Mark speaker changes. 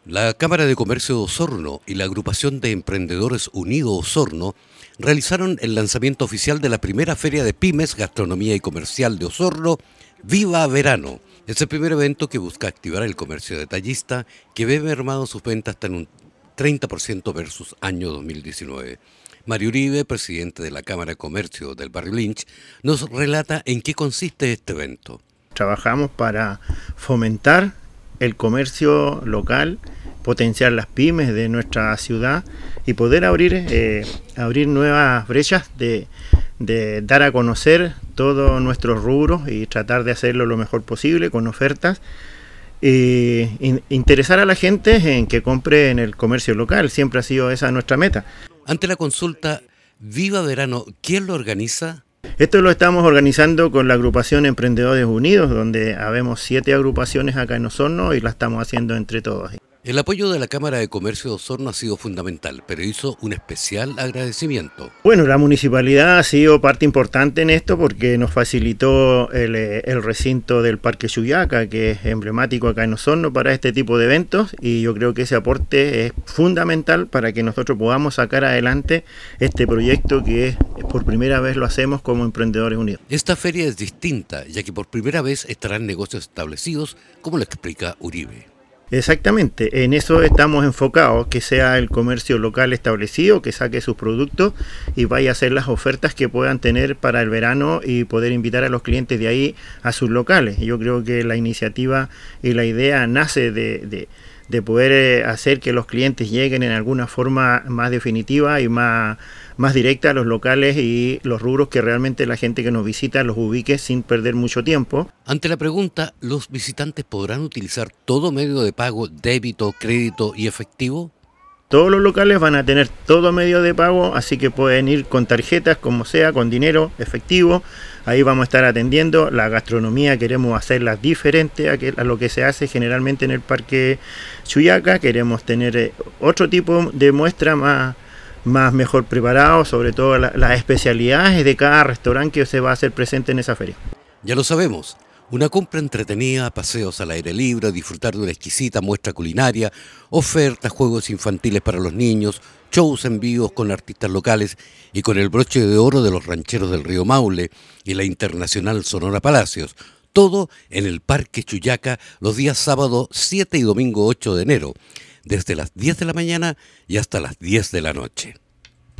Speaker 1: La Cámara de Comercio de Osorno y la Agrupación de Emprendedores Unidos Osorno realizaron el lanzamiento oficial de la primera feria de pymes, gastronomía y comercial de Osorno, Viva Verano. Es el primer evento que busca activar el comercio detallista, que ve mermado sus ventas hasta en un 30% versus año 2019. Mario Uribe, presidente de la Cámara de Comercio del Barrio Lynch, nos relata en qué consiste este evento.
Speaker 2: Trabajamos para fomentar el comercio local, potenciar las pymes de nuestra ciudad y poder abrir nuevas brechas de dar a conocer todos nuestros rubros y tratar de hacerlo lo mejor posible con ofertas e interesar a la gente en que compre en el comercio local. Siempre ha sido esa nuestra meta.
Speaker 1: Ante la consulta Viva Verano, ¿quién lo organiza?
Speaker 2: Esto lo estamos organizando con la agrupación Emprendedores Unidos, donde habemos 7 agrupaciones acá en Osorno y la estamos haciendo entre todos.
Speaker 1: El apoyo de la Cámara de Comercio de Osorno ha sido fundamental, pero hizo un especial agradecimiento.
Speaker 2: Bueno, la municipalidad ha sido parte importante en esto porque nos facilitó el recinto del Parque Chuyaca, que es emblemático acá en Osorno para este tipo de eventos, y yo creo que ese aporte es fundamental para que nosotros podamos sacar adelante este proyecto que por primera vez lo hacemos como Emprendedores Unidos.
Speaker 1: Esta feria es distinta, ya que por primera vez estarán negocios establecidos, como lo explica Uribe.
Speaker 2: Exactamente, en eso estamos enfocados, que sea el comercio local establecido, que saque sus productos y vaya a hacer las ofertas que puedan tener para el verano y poder invitar a los clientes de ahí a sus locales. Yo creo que la iniciativa y la idea nace de poder hacer que los clientes lleguen en alguna forma más definitiva y más directa a los locales y los rubros que realmente la gente que nos visita los ubique sin perder mucho tiempo.
Speaker 1: Ante la pregunta, ¿los visitantes podrán utilizar todo medio de pago, débito, crédito y efectivo?
Speaker 2: Todos los locales van a tener todo medio de pago, así que pueden ir con tarjetas, como sea, con dinero efectivo. Ahí vamos a estar atendiendo. La gastronomía queremos hacerla diferente a lo que se hace generalmente en el Parque Chuyaca. Queremos tener otro tipo de muestra más mejor preparado, sobre todo las especialidades de cada restaurante que se va a hacer presente en esa feria.
Speaker 1: Ya lo sabemos. Una compra entretenida, paseos al aire libre, disfrutar de una exquisita muestra culinaria, ofertas, juegos infantiles para los niños, shows en vivos con artistas locales y con el broche de oro de los rancheros del río Maule y la internacional Sonora Palacios. Todo en el Parque Chuyaca los días sábado 7 y domingo 8 de enero, desde las 10 de la mañana y hasta las 10 de la noche.